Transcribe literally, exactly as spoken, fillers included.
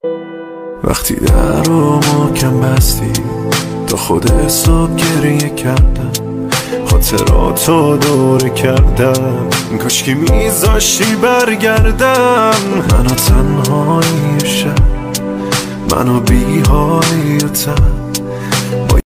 وقتی در رو محکم بستی تا خود حساب گریه کردم، خاطراتو دوره کردم، کاش که میذاشتی برگردم. منو تنهایی شب، منو بی‌حالی و تن،